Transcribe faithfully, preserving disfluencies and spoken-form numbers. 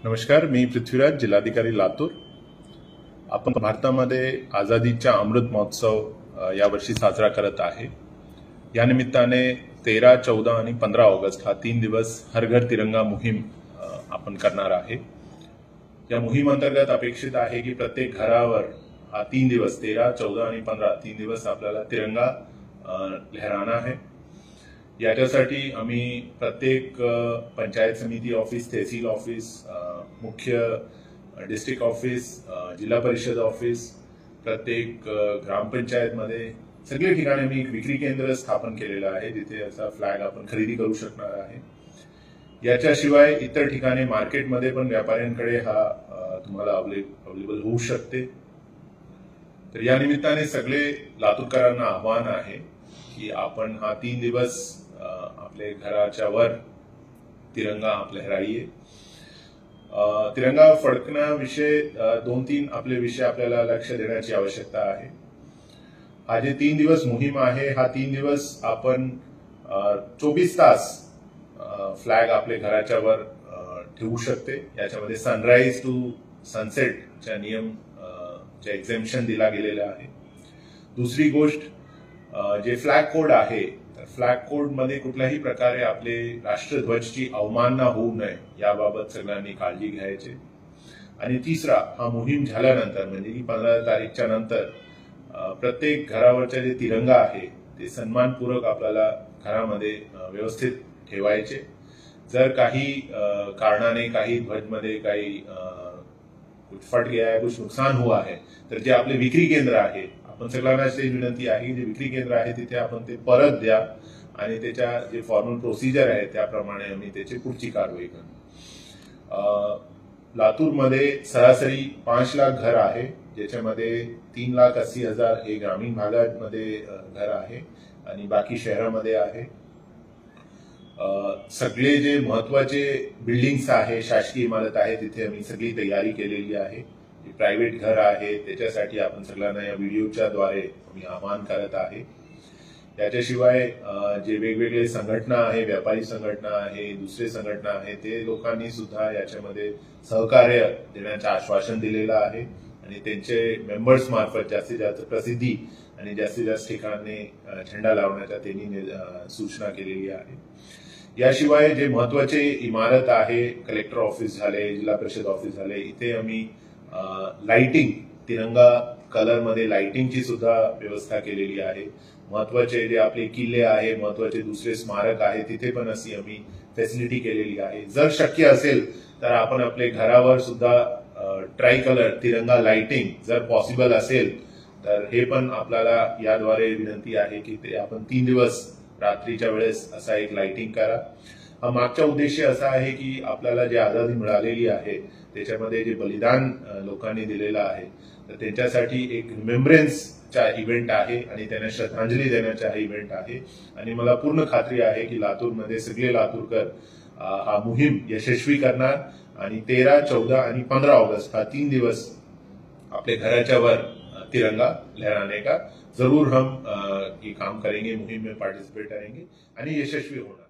नमस्कार, मी पृथ्वीराज, जिल्हाधिकारी लातूर। आपण भारतामध्ये आझादीचा अमृत महोत्सव यावर्षी साजरा करत आहे। या निमित्ताने तेरा, चौदा आणि पंधरा ऑगस्ट हा तीन दिवस हर घर तिरंगा मोहीम आपण करणार आहे। या मोहीम अंतर्गत अपेक्षित आहे की प्रत्येक घरावर हा तीन दिवस तेरा, चौदा आणि पंधरा तीन दिवस आपल्याला तिरंगा लहराना है। याच्यासाठी आम्ही प्रत्येक पंचायत समिती ऑफिस, तहसील ऑफिस, मुख्य डिस्ट्रिक्ट ऑफिस, जिल्हा परिषद ऑफिस, प्रत्येक ग्रामपंचायत मध्ये सगळे ठिकाणी आम्ही एक विक्री केंद्र स्थापन केलेलं आहे, जिथे असा फ्लॅग आपण खरेदी करू शकणार आहे। याच्याशिवाय इतर ठिकाणी मार्केटमध्ये पण व्यापाऱ्यांकडे हा तुम्हाला अवेलेबल होऊ शकते। तर या निमित्ताने सगळे लातूरकरांना आव्हान आहे की आपण हा तीन दिवस आपले घराच्या वर तिरंगा आप लहराइए। तिरंगा फडकण्याविषयी दोन तीन आपले विषय आपल्याला लक्ष देण्याची आवश्यकता आहे। हा जे तीन दिवस मोहीम आहे, हा तीन दिवस आपण चोवीस तास फ्लॅग आपले घराच्या वर ठेवू शकते। याच्यामध्ये सनराइज टू सनसेट च्या नियम चे एक्झेम्पशन दिला गेलेला आहे। दुसरी गोष्ट जे फ्लॅग कोड आहे, तर फ्लॅग कोड मध्ये कुठल्याही प्रकारे आपले राष्ट्रध्वजची अवमानना होऊ नये याबाबत सगळ्यांनी काळजी घ्यायची। आणि तिसरा, हा मोहीम झाल्यानंतर म्हणजे की पंधरा तारीखच्या नंतर प्रत्येक घरावरचे जे तिरंगा आहे ते सन्मानपूर्वक आपल्याला घरामध्ये व्यवस्थित ठेवायचे। जर काही कारणाने काही ध्वजमध्ये काही कुछ फट गया है, कुछ नुकसान हुआ है, तर जे आपले विक्री केंद्र आहे, आपण सगळ्यांना विनंती आहे की जे विक्री केंद्र आहे तिथे आपण ते परत द्या आणि त्याच्या जे फॉर्मल प्रोसिजर आहे त्याप्रमाणे आम्ही त्याची पुढची कारवाई करू। लातूरमध्ये सरासरी पाच लाख घर आहे, ज्याच्यामध्ये तीन लाख अस्सी हजार हे ग्रामीण भागामध्ये घर आहे आणि बाकी शहरामध्ये आहे। सगळे जे महत्वाचे बिल्डिंग्स आहे, शासकीय इमारत आहे, तिथे आम्ही सगळी तयारी केलेली आहे। प्रायव्हेट घर आहे त्याच्यासाठी आपण सगळ्यांना या व्हिडिओच्या द्वारे मी आवाहन करत आहे। याच्याशिवाय जे वेगवेगळे संघटना आहे, व्यापारी संघटना आहे, दुसरे संघटना आहे, ते लोकांनी सुद्धा याच्यामध्ये सहकार्य देण्याचे आश्वासन दिलेलं आहे आणि त्यांचे मेंबर्स मार्फत जास्तीत जास्त प्रसिद्धी आणि जास्तीत जास्त ठिकाणी झेंडा लावण्याच्या त्यांनी सूचना केलेली आहे। याशिवाय जे महत्वाचे इमारत आहे, कलेक्टर ऑफिस झाले, जिल्हा परिषद ऑफिस झाले, इथे आम्ही लाइटिंग तिरंगा कलर मध्ये लाइटिंगची सुद्धा व्यवस्था केलेली आहे। महत्वाचे जे आपले किल्ले आहे, महत्वाचे दुसरे स्मारक आहे, तिथे पण अशी आम्ही फॅसिलिटी केलेली आहे। जर शक्य असेल तर आपण आपले घरावर सुद्धा ट्राय कलर तिरंगा लाइटिंग जर पॉसिबल असेल तर हे पण आपल्याला याद्वारे विनंती आहे की ते आपण तीन दिवस रात्रीच्या वेळेस असा एक लाइटिंग करा। हा मागचा उद्देश असा आहे की आपल्याला जे आझादी मिळालेली आहे त्याच्यामध्ये जे बलिदान लोकांनी दिलेलं आहे, तर त्याच्यासाठी एक रिमेंबरन्सचा इव्हेंट आहे आणि त्यांना श्रद्धांजली देण्याचा हा इव्हेंट आहे। आणि मला पूर्ण खात्री आहे की लातूरमध्ये सगळे लातूरकर हा मोहीम यशस्वी करणार आणि तेरा, चौदा आणि पंधरा ऑगस्ट हा तीन दिवस अपने घराच्या वर तिरंगा लहराने का जरूर हम ये काम करेंगे, मुहिम में पार्टिसिपेट करेंगे आणि यशस्वी होणार।